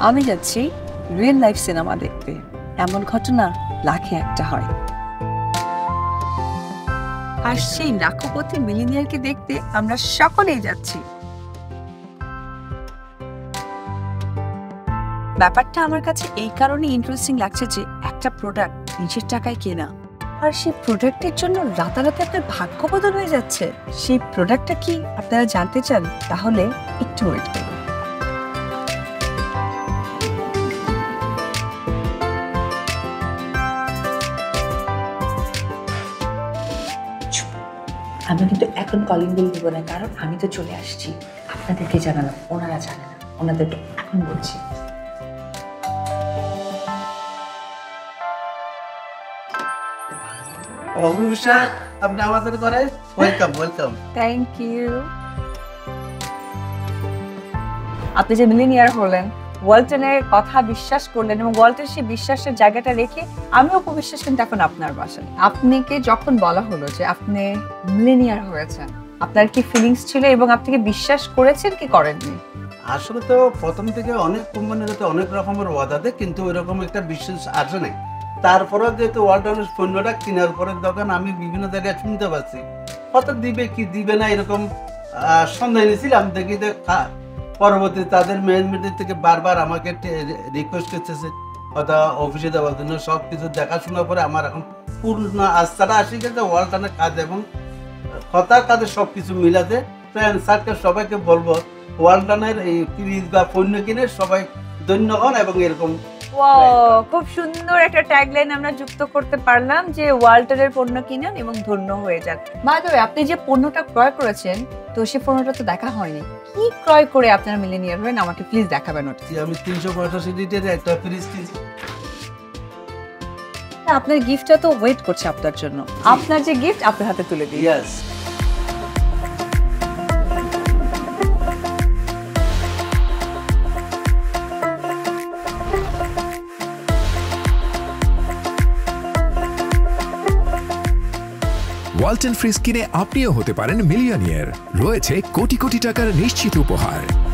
আমি যাচ্ছি real life cinema দেখতে, এমন ঘটনা লাখে একটা হয়। আর সেই লাখপতি মিলিনিয়ারকে দেখতে আমরা সকলেই যাচ্ছি। ব্যাপারটা আমার কাছে এই কারণে ইন্টারেস্টিং লাগছে যে একটা প্রোডাক্ট নিজের টাকায় কেনা, আর সেই প্রোডাক্টের জন্য রাতারাতি আপনার ভাগ্য বদল হয়ে যাচ্ছে। সেই প্রোডাক্টটা কি আপনারা জানতে চান? তাহলে একটু ওয়েট করুন। আমি কিন্তু এখন কলিং বেল দিব না, কারণ আমি তো চলে আসছি। আপনাদেরকে জানালাম, ওনারা জানে না, ওনাদেরকে এখন বলছি। আপনি আমাদের ঘরে ওয়েলকাম ওয়েলকাম। Thank you. আপনি যে মিলিনিয়ার হলেন, ওয়ালটনের কথা বিশ্বাস করলেন এবং ওয়ালটন সেই বিশ্বাসের জায়গাটা রেখে আমি অপবিশ্বাস কিন্তু এখন আপনার বাসায়। আপনাকে যখন বলা হলো যে আপনি মিলিনিয়ার হয়েছেন, আপনার কি ফিলিংস ছিল এবং আপনি কি বিশ্বাস করেছেন কি করেননি? আসলে তো প্রথম থেকে অনেক কোম্পানিতে অনেক রকমের ওয়াদা দেয়, কিন্তু ওইরকম একটা বিশ্বাস আসে নাই। তারপরে যেহেতু ওয়ালটনের পণ্যটা কেনার পরের দোকান আমি বিভিন্ন জায়গায় শুনতে পাচ্ছি কত দিবে কি দিবে না, এরকম সন্দেহ নিয়েছিলাম। দেখি যে পরবর্তী তাদের ম্যানেজমেন্টের থেকে বারবার আমাকে রিকোয়েস্ট করতেছে হয়তো অফিসে দেওয়ার জন্য। সব কিছু দেখাশোনার পরে আমার এখন পূর্ণ আস্থাটা আসে গেছে ওয়ালটনের কাজ এবং কথার কাজে সব কিছু মিলাতে। ফ্রেন্ড সার্কেল সবাইকে বলবো ওয়ালটনের এই ফ্রিজ বা পণ্য কিনে সবাই ধন্য হন এবং এরকম। খুব সুন্দর একটা ট্যাগলাইন আমরা যুক্ত করতে পারলাম যে ওয়ালটনের পণ্য কিনেন এবং ধন্য হয়ে যান। বাই দ্য ওয়ে, আপনি যে পণ্যটা ক্রয় করেছেন তো সেই পণ্যটা তো দেখা হয়নি, কি ক্রয় করে আপনারা মিলিনিয়ার হলেন আমাকে প্লিজ দেখাবেন ওটা। আমি 385 লিটারের একটা ফ্রিজ কিনছি। আপনার গিফটটা তো ওয়েট করছে আপনার জন্য। আপনার যে গিফট আপনার হাতে তুলে দিই। ইয়েস। ওয়ালটন ফ্রিজ কিনে আপনিও হতে পারেন মিলিয়নিয়ার। রয়েছে কোটি কোটি টাকার নিশ্চিত উপহার।